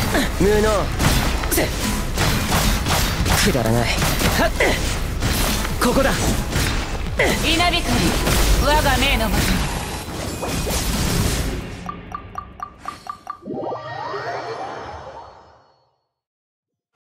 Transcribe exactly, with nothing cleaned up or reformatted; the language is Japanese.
無能。くだらない。はっ、ここだ。 稲光、我が命のもと